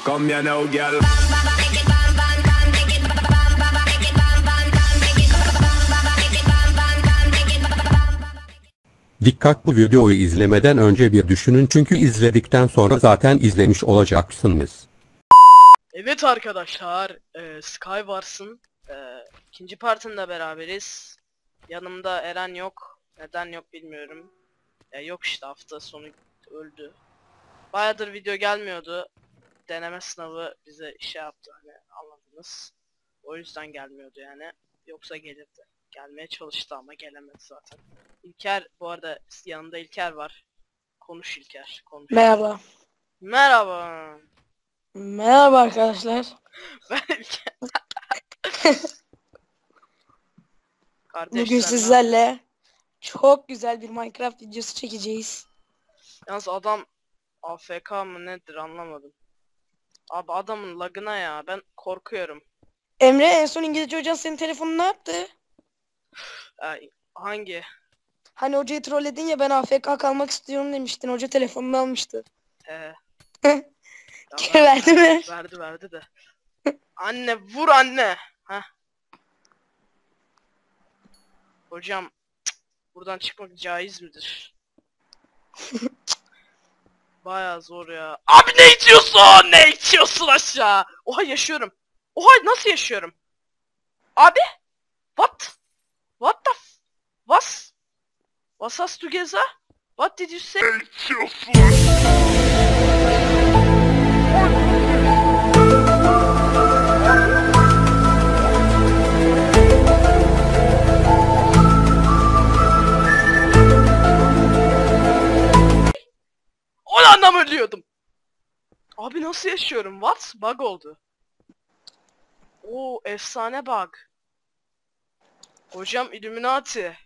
Come here now, girl. Dikkat, bu videoyu izlemeden önce bir düşünün çünkü izledikten sonra zaten izlemiş olacaksınız. Evet arkadaşlar, Skywars'ın ikinci partında beraberiz. Yanımda Eren yok. Neden yok bilmiyorum. Yok işte, hafta sonu öldü. Bayağıdır video gelmiyordu. Deneme sınavı bize şey yaptı, hani anladınız. O yüzden gelmiyordu yani. Yoksa gelirdi. Gelmeye çalıştı ama gelemedi zaten. İlker, bu arada yanımda İlker var. Konuş İlker, konuş. Merhaba. Merhaba. Merhaba arkadaşlar. Ben İlker. Kardeş, Bugün sen sizlerle çok güzel bir Minecraft videosu çekeceğiz. Yalnız adam AFK mı nedir anlamadım. Abi adamın lagına ya, ben korkuyorum. Emre, en son İngilizce hocan senin telefonunu ne yaptı? Hangi? Hani hocayı trolledin ya, ben AFK kalmak istiyorum demiştin. Hoca telefonunu almıştı. Ya Verdi mi? Verdi de. Anne vur anne. Heh. Hocam buradan çıkmak caiz midir? Bayağı zor ya. Abi ne içiyorsun? Ne içiyorsun aşağı? Oha yaşıyorum. Oha nasıl yaşıyorum? Abi? What? What the f... Was hast du gesagt? What did you say? O anlam ölüyordum. Abi nasıl yaşıyorum? What? Bug oldu. Oo efsane bug. Hocam Illuminati.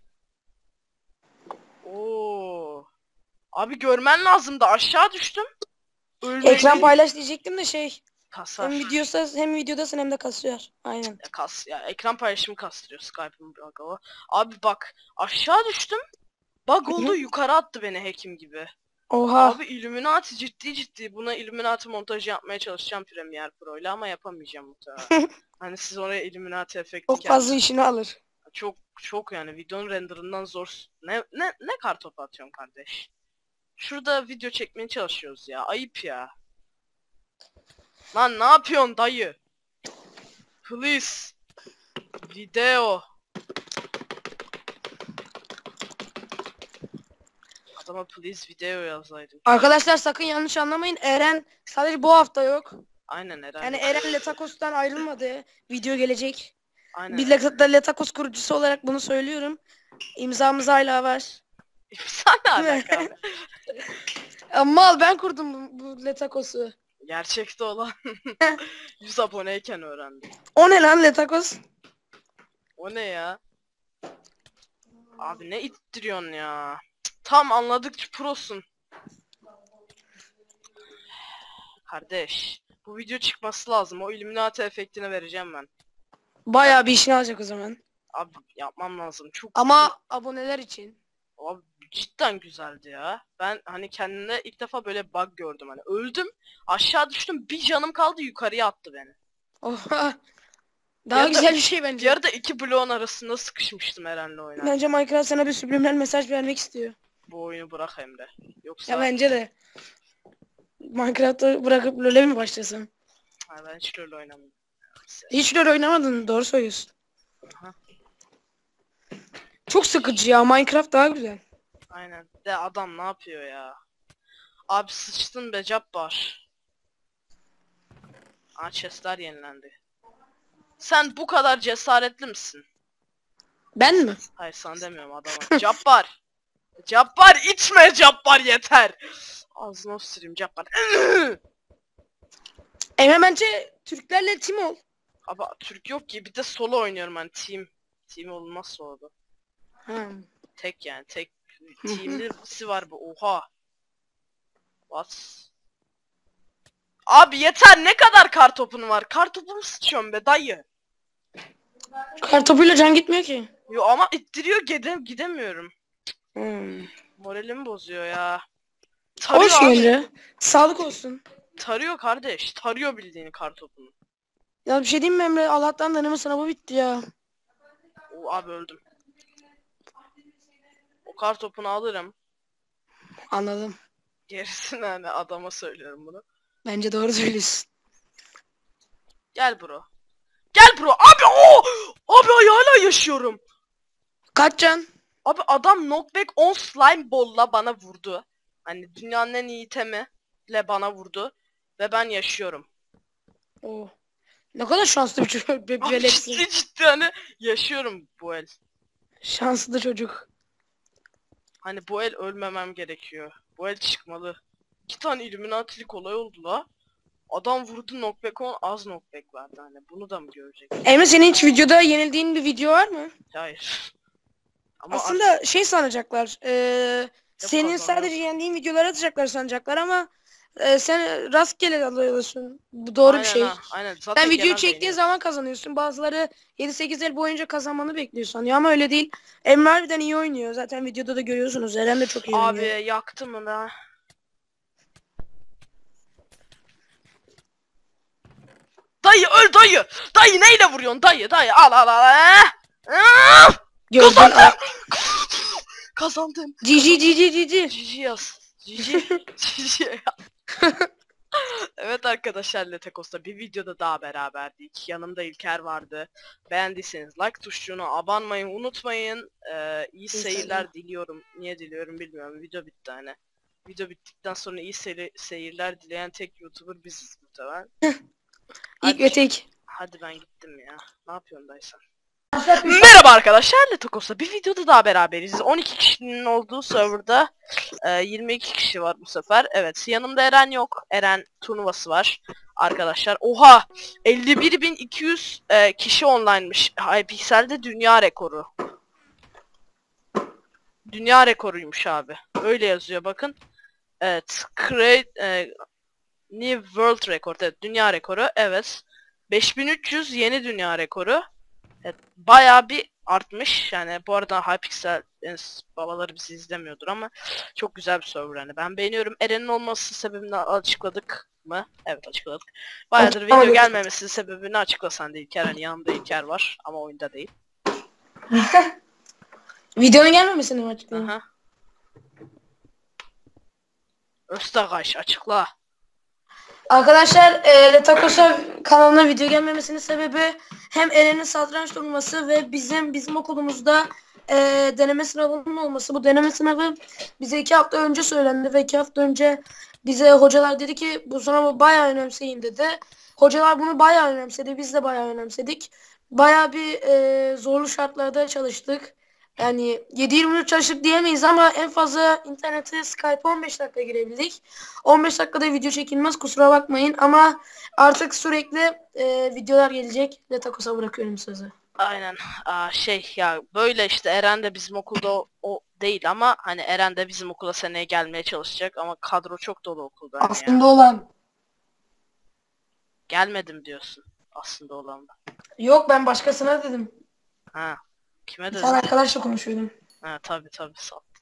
Oo. Abi görmen lazımdı. Aşağı düştüm. Ekran paylaş diyecektim de kasar. hem videodasın hem de kasıyor. Aynen. Ya ekran paylaşımı kastırıyor Skype'ın bug'ı o. Abi bak aşağı düştüm. Bug oldu, yukarı attı beni hekim gibi. Oha. Abi Illuminati ciddi buna Illuminati montajı yapmaya çalışacağım Premiere Pro ile ama yapamayacağım muhtemelen. Hani siz oraya Illuminati efekti Çok fazla işini alır. Çok yani videonun renderından zor. Ne kartopu atıyorsun kardeş? Şurada video çekmeye çalışıyoruz ya. Ayıp ya. Lan ne yapıyorsun dayı? Please. Video. Adama please video yazaydım. Arkadaşlar sakın yanlış anlamayın. Eren sadece bu hafta yok. Aynen Eren. Yani Eren Letakos'tan ayrılmadı. Video gelecek. Aynen. Bir Letakos kurucusu olarak bunu söylüyorum. İmzamız hala var. Sen ne alaka? Mal, ben kurdum bu Letakos'u. Gerçekte olan 100 aboneyken öğrendim. O ne lan Letakos? O ne ya? Abi ne ittiriyorsun ya? Tam anladık prosun. Kardeş, bu video çıkması lazım. O Illuminati efektini vereceğim ben. Bayağı bir işini alacak o zaman. Abi yapmam lazım. Ama aboneler için. Abi cidden güzeldi ya. Ben hani kendimde ilk defa böyle bug gördüm, hani öldüm, aşağı düştüm, bir canım kaldı, yukarıya attı beni. Oha. Daha güzel bir şey bence. Yarıda iki bloğun arasında sıkışmıştım Eren'le oynarken. Bence Minecraft sana bir subliminal mesaj vermek istiyor. Bu oyunu bırak Emre. Yoksa Ya bence de. Minecraft'ı bırakıp LoL'e mi başlasın? ben hiç öyle oynamıyorum. Hiç LoL oynamadın, doğru söylüyorsun. Aha. Çok sıkıcı ya, Minecraft daha güzel. Aynen. De adam ne yapıyor ya? Abi sıçtın be Cabbar. Aa chestler yenilendi. Sen bu kadar cesaretli misin? Ben mi? Hayır sana demiyorum adama. Cabbar. Cabbar içme Cabbar yeter. Ağzına süreyim Cabbar. Emre, bence Türklerle team ol. Abi Türk yok ki, bir de solo oynuyorum hani team olmaz soloda. Tek yani tek team'lisi var bu, oha. What? Abi yeter, ne kadar kartopun var? Kartopumu sıçıyorum be dayı. Kartopuyla can gitmiyor ki. Yo ama ittiriyor, gidemiyorum. Moralimi bozuyor ya. Hoş Tarıyor abi. Emre. Sağlık olsun. tarıyor kardeş. Tarıyor bildiğini kartopunu. Ya bir şey diyeyim mi Emre? Allah'tan deneme sınavı bitti ya. O abi öldüm. O kartopunu alırım. Anladım. Gerisini hani adama söylüyorum bunu. Bence doğru söylüyorsun. Gel bro. Gel bro. Abi o! Abi hala yaşıyorum. Kaç can? Abi adam knockback 10 slime ball'la bana vurdu. Hani dünyanın en iyi itemiyle bana vurdu. Ve ben yaşıyorum. Oo. Ne kadar şanslı bir çocuk. Bir Abi veletsin. ciddi hani yaşıyorum bu el. Şanslı çocuk. Hani bu el ölmemem gerekiyor. Bu el çıkmalı. 2 tane Illuminati'lik olay oldu la. Adam vurdu knockback 10 az knockback verdi hani. Bunu da mı görecek? Emre senin hiç videoda yenildiğin bir video var mı? Hayır. Ama Aslında şey sanacaklar. Senin kazanıyor. sadece yendiğin videoları atacaklar sanacaklar ama sen rastgele alıyorsun. Bu doğru aynen bir şey. ha, aynen. Zaten Sen videoyu genelde çektiğin yeniyor. zaman kazanıyorsun. Bazıları 7-8 el boyunca kazanmanı bekliyor sanıyor ama öyle değil. Emre harbiden iyi oynuyor. Zaten videoda da görüyorsunuz. Eren de çok iyi Abi oynuyor. yaktı mı la? Dayı öl dayı. Dayı neyle vuruyorsun dayı dayı al al al. Gördün. Kazandım. Kazandım. GG. GG yaz. GG. GG ya. Evet arkadaşlar Letekos'ta bir videoda daha beraberdik. Yanımda İlker vardı. Beğendiyseniz like tuşuna abanmayı unutmayın. İyi seyirler diliyorum. Niye diliyorum bilmiyorum. Video bitti hani. Video bittikten sonra iyi seyirler dileyen tek YouTuber biziz muhtemelen. İlk ve tek. Hadi ben gittim ya. Ne yapıyorsun dayı sen? Merhaba arkadaşlar, Letokos'ta bir videoda daha beraberiz. 12 kişinin olduğu serverda 22 kişi var bu sefer. Evet, yanımda Eren yok. Eren turnuvası var arkadaşlar. Oha! 51.200 kişi online'mış. Hypixel'de dünya rekoru. Dünya rekoruymuş abi. Öyle yazıyor bakın. Evet, New World Record. Evet, dünya rekoru. Evet. 5300 yeni dünya rekoru. Evet, bayağı bir artmış. Yani bu arada Hypixel babaları bizi izlemiyordur ama çok güzel bir server hani. Ben beğeniyorum. Eren'in olması sebebini açıkladık mı? Evet açıkladık. Bayağıdır video Açıklamadık. gelmemesi sebebini açıklasan da İlker. Hani yanında İlker var ama oyunda değil. Videonun gelmemesini mi açıklayayım? Aha. Öztagaş açıkla. Arkadaşlar Letakos'a kanalına video gelmemesinin sebebi hem Eren'in satranç turnuvası ve bizim okulumuzda deneme sınavının olması. Bu deneme sınavı bize 2 hafta önce söylendi ve 2 hafta önce bize hocalar dedi ki bu sınavı bayağı önemseyin dedi. Hocalar bunu bayağı önemsedi. Biz de bayağı önemsedik. Bayağı bir zorlu şartlarda çalıştık. Yani 7-24 çalıştık diyemeyiz ama en fazla internete Skype 15 dakika girebildik. 15 dakikada video çekilmez kusura bakmayın ama artık sürekli videolar gelecek. Letakos'a bırakıyorum sözü. Aynen. Şey ya böyle işte Eren de bizim okulda o değil ama hani Eren de bizim okula seneye gelmeye çalışacak ama kadro çok dolu okulda hani ya. Aslında olan. Gelmedim diyorsun aslında olan da. Yok ben başkasına dedim. Ha. Kime Bir dedin? tane arkadaşla konuşuyordum. Ha tabi sattı.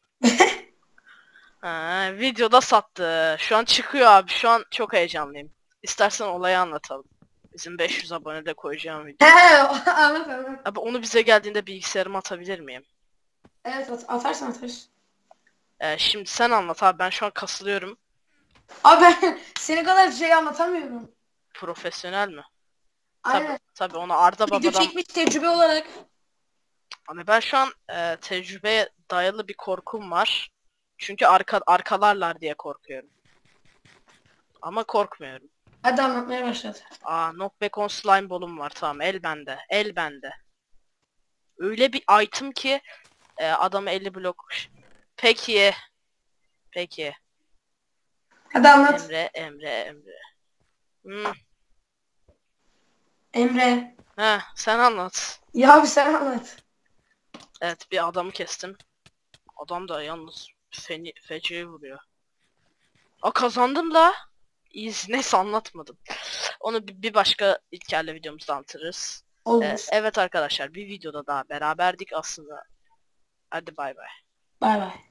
Ha, videoda sattı. Şu an çıkıyor abi. Şu an çok heyecanlıyım. İstersen olayı anlatalım. Bizim 500 abonede koyacağım video. He anlat. Abi onu bize geldiğinde bilgisayarıma atabilir miyim? Evet atarsan. Şimdi sen anlat abi. Ben şu an kasılıyorum. Abi ben senin kadar şey anlatamıyorum. Profesyonel mi? Aynen. Tabi onu Arda Video Baba'dan... çekmiş tecrübe olarak. Hani ben şu an tecrübeye dayalı bir korkum var. Çünkü arkalarlar diye korkuyorum. Ama korkmuyorum. Hadi anlatmaya başladı. Knockback on slime ball'um var tamam el bende. El bende. Öyle bir item ki adamı 50 blok. Peki. Peki. Hadi anlat. Emre. Emre. Sen anlat. Ya bir sen anlat. Evet bir adamı kestim. Adam da yalnız feci vuruyor. Kazandım la. Neyse anlatmadım. Onu bir başka İlker'le videomuzda anlatırız. Olur. Evet arkadaşlar bir videoda daha beraberdik aslında. Hadi bay bay. Bay bay.